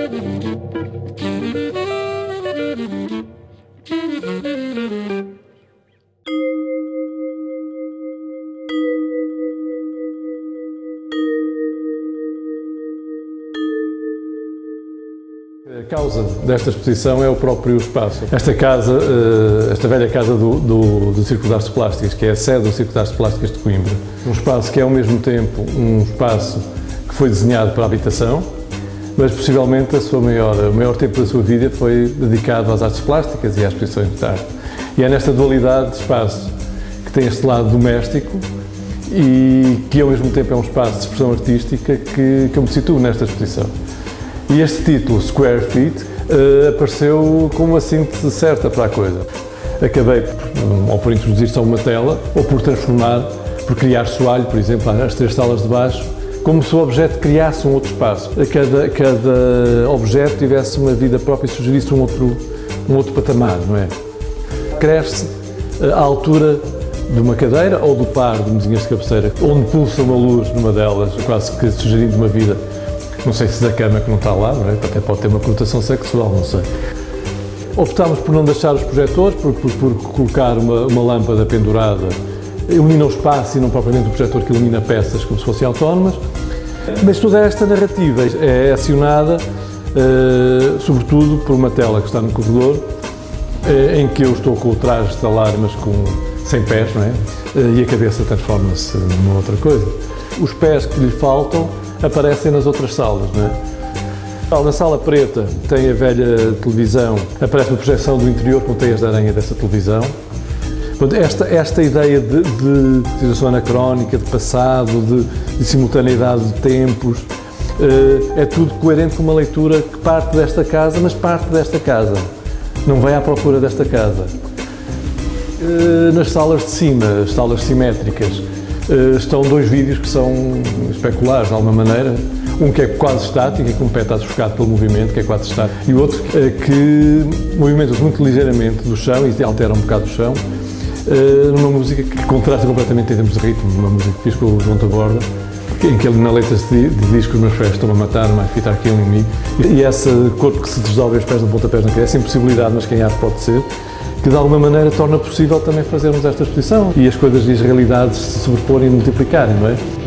A causa desta exposição é o próprio espaço. Esta casa, esta velha casa do Círculo de Artes Plásticas, que é a sede do Círculo de Artes Plásticas de Coimbra. Um espaço que é ao mesmo tempo um espaço que foi desenhado para a habitação, mas possivelmente o maior tempo da sua vida foi dedicado às artes plásticas e às exposições de arte. E é nesta dualidade de espaço que tem este lado doméstico e que ao mesmo tempo é um espaço de expressão artística que eu me situo nesta exposição. E este título, Square Feet, apareceu como uma síntese certa para a coisa. Acabei ou por introduzir só uma tela, ou por transformar, por criar soalho, por exemplo, as 3 salas de baixo, como se o objeto criasse um outro espaço. Cada objeto tivesse uma vida própria e sugerisse um outro patamar, não é? Cresce à altura de uma cadeira ou do par de mesinhas de cabeceira, onde pulsa uma luz numa delas, quase que sugerindo uma vida. Não sei se da cama que não está lá, não é? Até pode ter uma conotação sexual, não sei. Optámos por não deixar os projetores, por colocar uma lâmpada pendurada, ilumina o espaço e não propriamente o projetor que ilumina peças como se fossem autónomas. Mas toda esta narrativa é acionada, sobretudo, por uma tela que está no corredor, em que eu estou com o traje de talar, mas sem pés, não é? E a cabeça transforma-se numa outra coisa. Os pés que lhe faltam aparecem nas outras salas, não é? Na sala preta tem a velha televisão, aparece uma projeção do interior com teias de aranha dessa televisão. Esta ideia de situação anacrónica, de passado, de simultaneidade de tempos, é tudo coerente com uma leitura que parte desta casa, mas parte desta casa, não vai à procura desta casa. Nas salas de cima, as salas simétricas, estão 2 vídeos que são especulares de alguma maneira. Um que é quase estático e com o pé está sufocado pelo movimento, que é quase estático, e o outro que movimenta-se muito ligeiramente do chão e altera um bocado o chão, numa música que contrasta completamente em termos de ritmo, uma música que fiz com o João Taborda, em que ele na letra diz que os meus pés estão a matar, mais fitar aqui um inimigo, e esse corpo que se desdobra os pés no pontapés na cabeça, essa impossibilidade, mas quem há pode ser, que de alguma maneira torna possível também fazermos esta exposição e as coisas e as realidades se sobreporem e multiplicarem, não é?